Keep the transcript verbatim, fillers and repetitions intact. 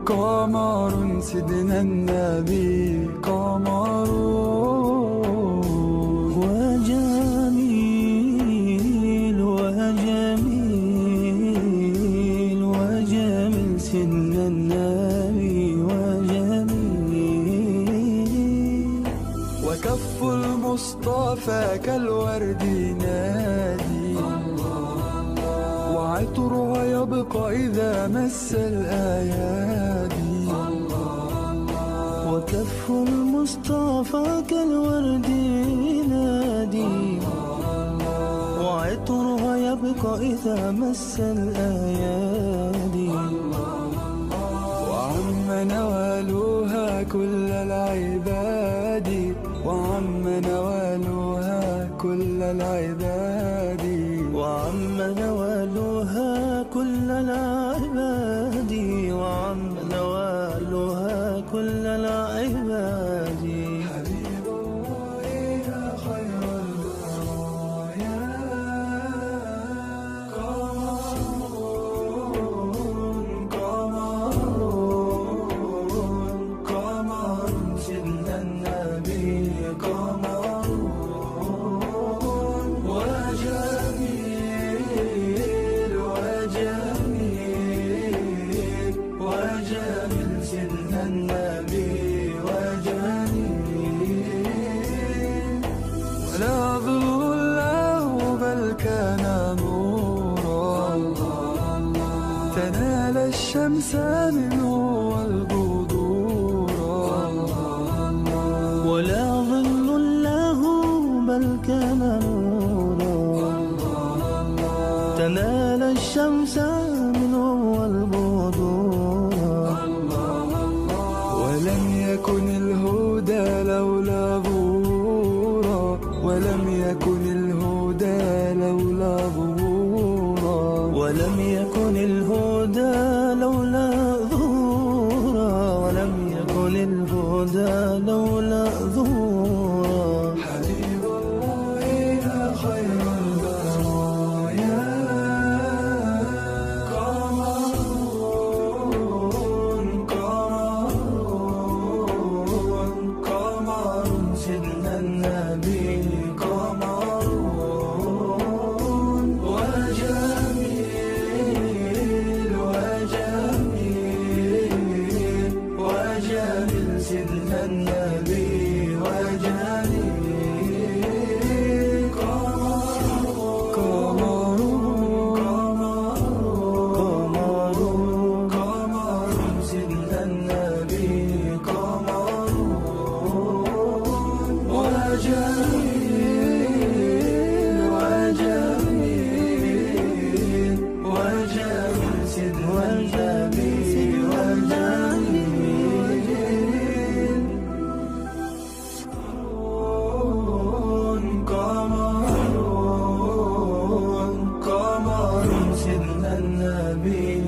قمر سيدنا النبي قمر، وجميل وجميل وجميل سيدنا النبي وجميل، وكف المصطفى كالورد نادي، وعطرها يبقى إذا مس الأيادي، وكف المصطفى كالورد نادي، وعطرها يبقى إذا مس الأيادي، وعم نوالها كل العباد، وعم نوالها كل العباد، وعم نوالها كل العباد، وعم نوالها كل العباد. حبيب الله يا خير البرايا قمر قمر قمر سيدنا النبي قمر، وجميل وجميل وجميل سيدنا النبي وجميل، ولا ظل له بل كان نورا، تنال الشمس منه والبذورا، ولا ظل له بل كان نورا، تنال الشمس منه والبذورا، ولم يكن الهدى لولا ظهورا، ولم يكن الهدى لولا ظهورا، ولم يكن الهدى لولا ظهورا، ولم يكن الهدى لولا ظهورا. حبيب الله يا خير البرايا قمر قمر قمر سيدنا النبي قمر، وجميل وجميل وجميل سيدنا النبي وجميل، قمر قمر قمر قمر سيدنا النبي قمر، وجميل وجميل وجميل سيدنا النبي وجميل، قمر قمر سيدنا النبي